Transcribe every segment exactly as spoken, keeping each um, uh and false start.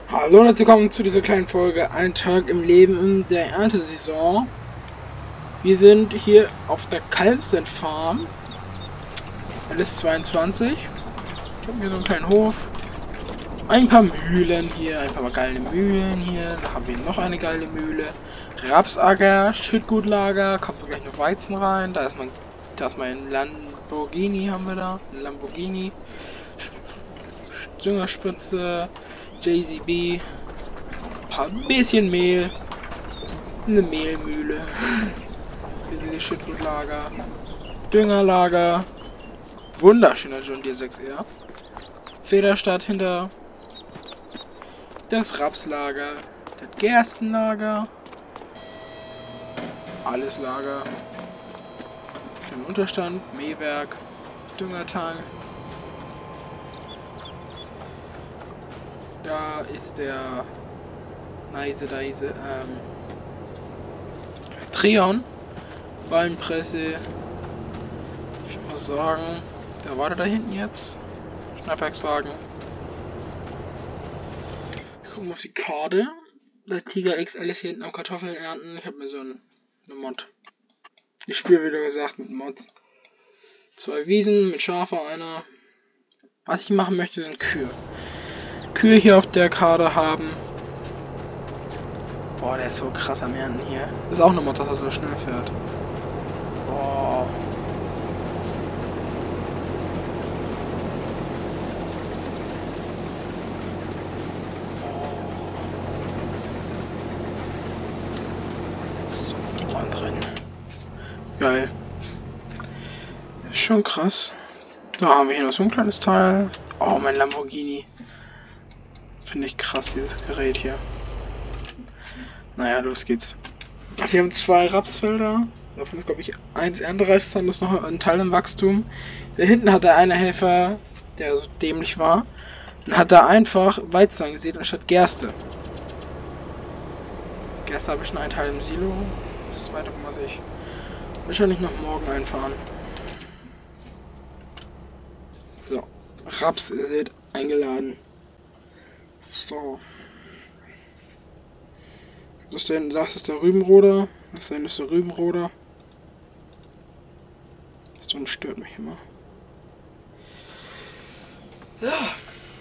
Hallo und herzlich willkommen zu dieser kleinen Folge Ein Tag im Leben in der Erntesaison. Wir sind hier auf der Kalmstead Farm. L S zweiundzwanzig. Ich habe hier so einen kleinen Hof. Ein paar Mühlen hier, ein paar geile Mühlen hier. Da haben wir noch eine geile Mühle. Rapsacker, Schüttgutlager, kommt gleich noch Weizen rein. Da ist mein, da ist mein Lamborghini, haben wir da. Ein Lamborghini. Düngerspritze, J C B. Ein bisschen Mehl, eine Mehlmühle, riesiges Schüttgutlager, Düngerlager, wunderschöner John Deere sechs R, Federstadt hinter, das Rapslager, das Gerstenlager, alles Lager, schönen Unterstand, Mähwerk, Düngertank, da ist der Nice, Deise, ähm, Treon, Ballenpresse, ich würde mal sagen, der war da hinten jetzt, Schnappwerkswagen. Wir gucken auf die Karte, der Tiger X L ist hier hinten am Kartoffeln ernten, ich habe mir so ein, eine Mod, ich spiele wieder gesagt mit Mods, zwei Wiesen mit Schafe, einer, was ich machen möchte sind Kühe, Kühe hier auf der Karte haben. Boah, der ist so krass am Ernten hier. Ist auch eine Mod, dass er so schnell fährt. Boah. So, dran drin. Geil. Ist schon krass. Da haben wir hier noch so ein kleines Teil. Oh, mein Lamborghini. Finde ich krass, dieses Gerät hier. Naja, los geht's. Wir haben zwei Rapsfelder. Davon ist, glaube ich, eins erntereif, dann ist noch ein Teil im Wachstum. Da hinten hat der eine Helfer, der so dämlich war, und hat da einfach Weizen angesät anstatt Gerste. Gerste habe ich schon einen Teil im Silo. Das zweite muss ich wahrscheinlich noch morgen einfahren. So, Raps wird eingeladen. So. Das denn, das ist der Rübenroder. Das denn ist der Rübenroder. Das stört mich immer. Ja.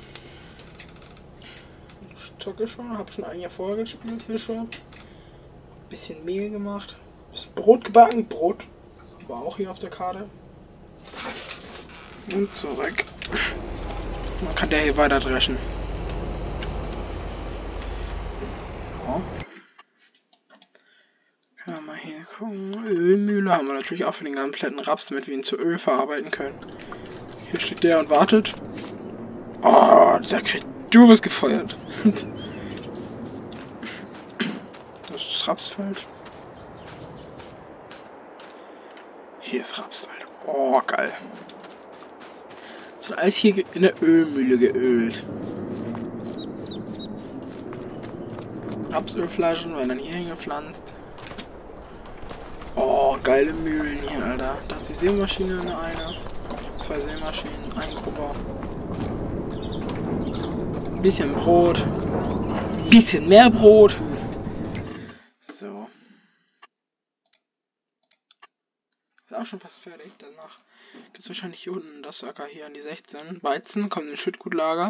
Ich zocke schon, habe schon ein Jahr vorher gespielt hier schon. Bisschen Mehl gemacht. Bisschen Brot gebacken. Brot war auch hier auf der Karte. Und zurück. Man kann der hier weiter dreschen. Ja. Kann man hier gucken. Ölmühle haben wir natürlich auch für den kompletten Raps, damit wir ihn zu Öl verarbeiten können. Hier steht der und wartet. Oh, da kriegt du was gefeuert. Das ist das Rapsfeld. Hier ist Raps, Alter. Oh, geil. Das ist alles hier in der Ölmühle geölt. Rapsölflaschen werden dann hier hingepflanzt. Oh, geile Mühlen hier, Alter. Da ist die Sämaschine eine, eine. Zwei Sämaschinen, ein Grubber. Ein bisschen Brot. Ein bisschen mehr Brot. So. Ist auch schon fast fertig. Danach gibt es wahrscheinlich hier unten das Acker hier an die sechzehn. Weizen kommt in den Schüttgutlager.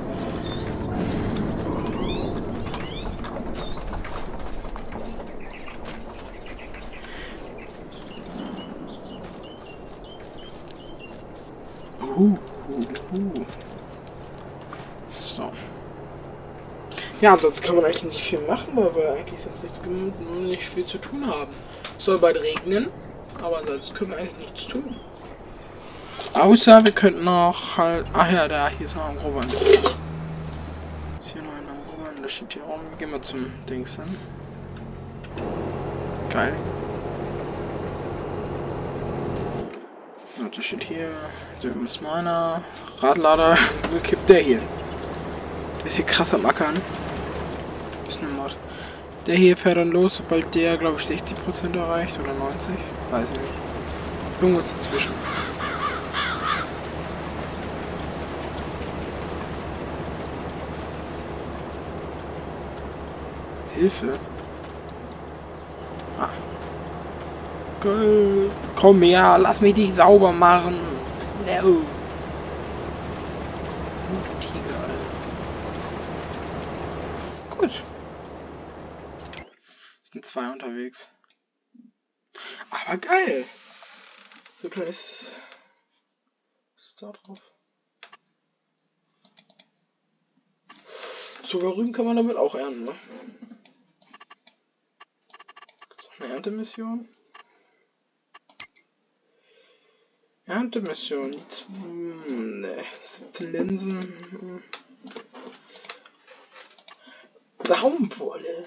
Uh, uh, uh. So. Ja, ansonsten kann man eigentlich nicht viel machen, weil wir eigentlich sonst nichts, nicht viel zu tun haben. Es soll bald regnen, aber ansonsten können wir eigentlich nichts tun. Außer wir könnten noch halt. Ach ja, da hier ist noch ein Grobern. Ist hier noch ein Grobern, das steht hier rum. Gehen wir zum Dings hin. Geil. Das steht hier, der ist meiner, Radlader, wo kippt der hier? Der ist hier krass am Ackern. Das ist eine Mod. Der hier fährt dann los, sobald der, glaube ich, sechzig Prozent erreicht oder neunzig, weiß ich nicht. Irgendwo dazwischen. Hilfe. Ah. Geil. Komm her, lass mich dich sauber machen. No. Tiger, Alter. Gut. Es sind zwei unterwegs. Aber geil. So klein ist... Was ist da drauf? Sogar Rüben kann man damit auch ernten, ne? Gibt's noch eine Erntemission? Erntemission, die zwei, ne, siebzehn Linsen. Baumwolle.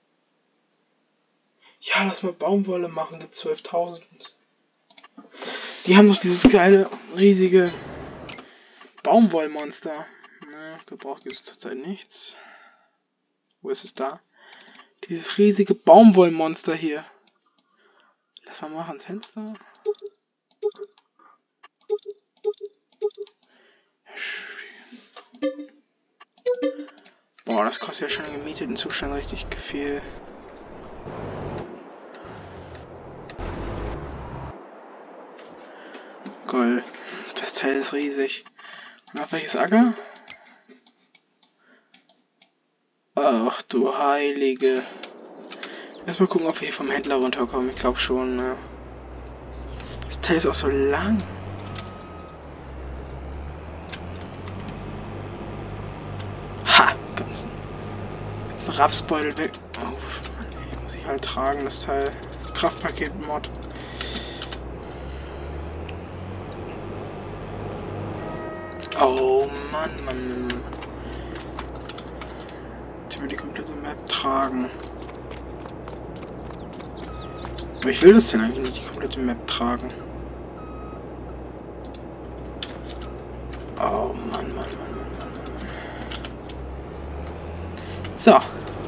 Ja, lass mal Baumwolle machen, gibt zwölftausend. Die haben doch dieses geile, riesige Baumwollmonster. Ne, gebraucht gibt es zurzeit nichts. Wo ist es da? Dieses riesige Baumwollmonster hier. Lass mal machen, Fenster. Boah, das kostet ja schon im gemieteten Zustand richtig viel. Geil. Das Teil ist riesig. Und auf welches Acker? Ach du Heilige. Erstmal gucken, ob wir hier vom Händler runterkommen. Ich glaube schon, ne? Das Teil ist auch so lang. Ha! Ganzen. Jetzt ein Rapsbeutel weg. Oh, Mann, ey, muss ich halt tragen, das Teil. Kraftpaket-Mod. Oh Mann, Mann, Mann. Jetzt will die komplette Map tragen. Aber ich will das denn eigentlich nicht, die komplette Map tragen. Oh Mann, Mann, Mann, Mann, Mann, Mann. So.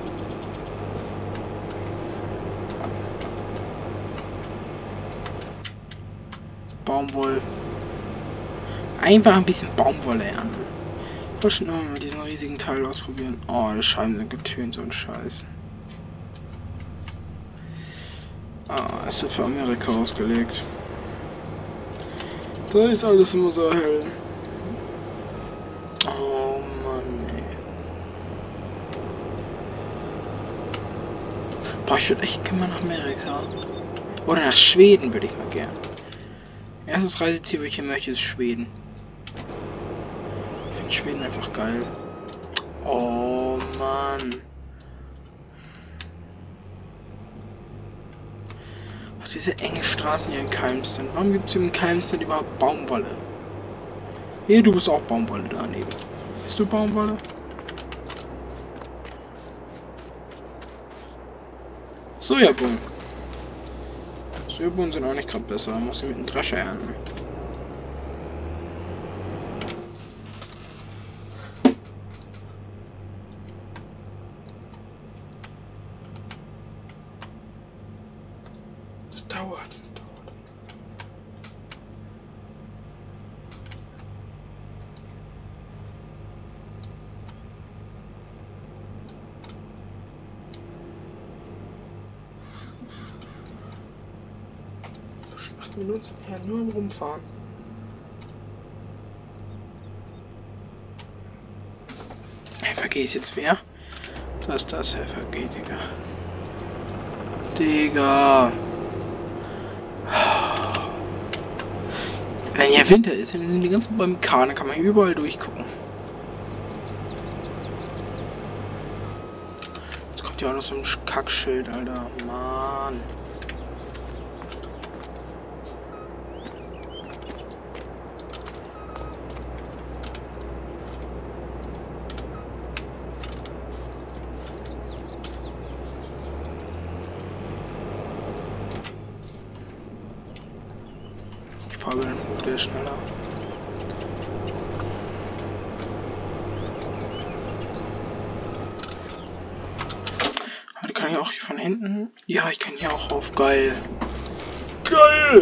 Baumwolle. Einfach ein bisschen Baumwolle ernten. Ich wollte schon immer mal diesen riesigen Teil ausprobieren. Oh, die Scheiben sind getönt, so ein Scheiß. Ah, es wird für Amerika ausgelegt. Da ist alles immer so hell. Oh Mann, ey. Boah, ich würde echt gerne mal nach Amerika. Oder nach Schweden würde ich mal gern. Erstes Reiseziel, wo ich hin möchte, ist Schweden. Ich finde Schweden einfach geil. Oh Mann. Ach, diese enge Straßen hier in Kalmstedt. Warum gibt es hier in Kalmstedt überhaupt Baumwolle? Hey, du bist auch Baumwolle daneben. Bist du Baumwolle? Sojabohnen. Sojabohnen sind auch nicht gerade besser. Man muss sie mit einem Drescher ernten. Das dauert. Das dauert. acht Minuten ja nur im Rumfahren. F G ist jetzt wer? Das ist das F G, Digga. Digga. Wenn ja Winter ist, dann sind die ganzen Bäume kahl, dann kann man überall durchgucken. Jetzt kommt ja auch noch so ein Kackschild, Alter. Mann. Ich fahre über den Hof, der ist schneller. Aber kann ich auch hier von hinten? Ja, ich kann hier auch rauf. Geil. Geil!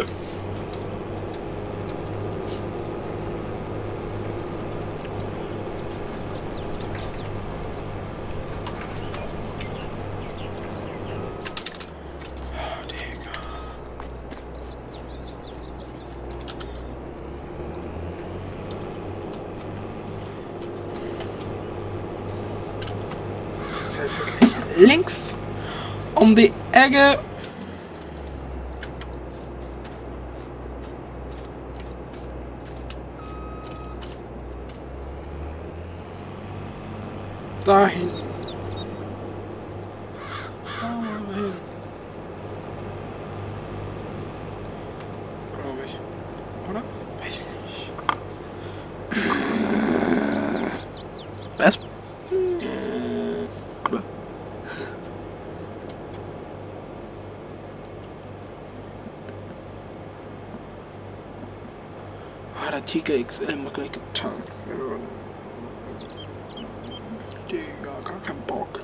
jetzt gleich links um die Ecke. Dahin. Dahin. Glaube ich. Oder? Weiß ich nicht. Was? Ah, der Tiger X L macht gleich getankt. Digga, gar kein Bock.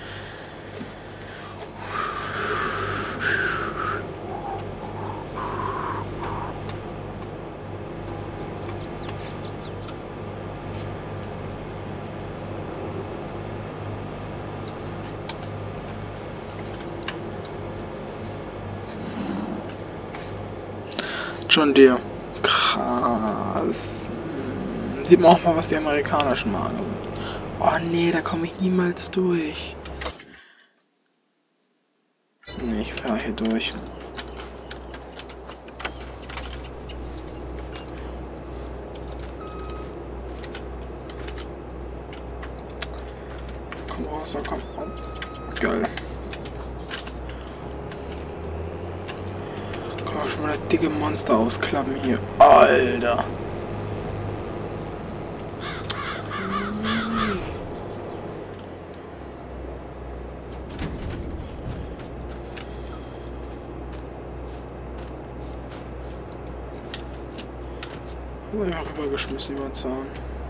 John Deere. Krass. Sieht man auch mal, was die amerikanischen Marken sind. Oh nee, da komme ich niemals durch. Nee, ich fahre hier durch. Komm raus, komm. Oh. Geil. Kann auch schon mal das dicke Monster ausklappen hier. Alter. Oh ja, rübergeschmissen über den Zaun.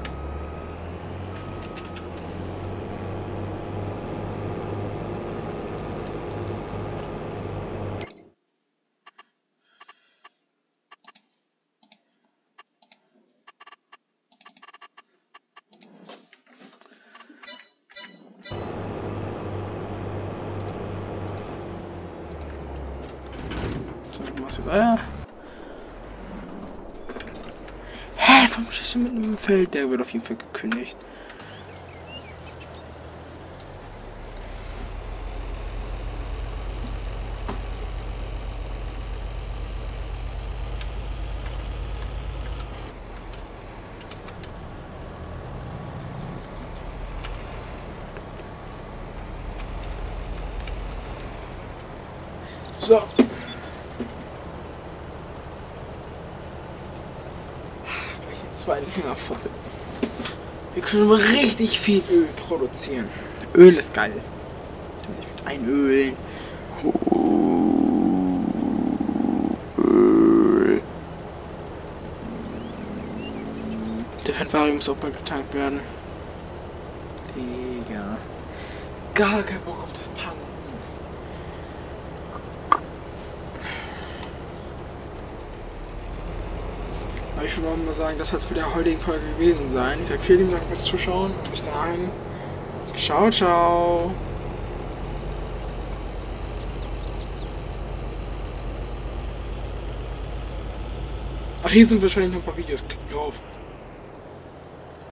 So, du machst wieder. Äh. Hä, warum schießt du mit einem Feld? Der wird auf jeden Fall gekündigt. So. Gleich den zweiten Hänger voll. Wir können richtig viel Öl produzieren. Öl ist geil. Kann sich mit einölen. Öl. Der Fendt-Vari muss auch bald getankt werden. Digga. Gar kein Bock auf das Tanken. Ich würde mal sagen, das soll es für der heutigen Folge gewesen sein. Ich sage vielen lieben Dank fürs Zuschauen und bis dahin. Ciao, ciao. Ach, hier sind wahrscheinlich noch ein paar Videos. Klickt drauf.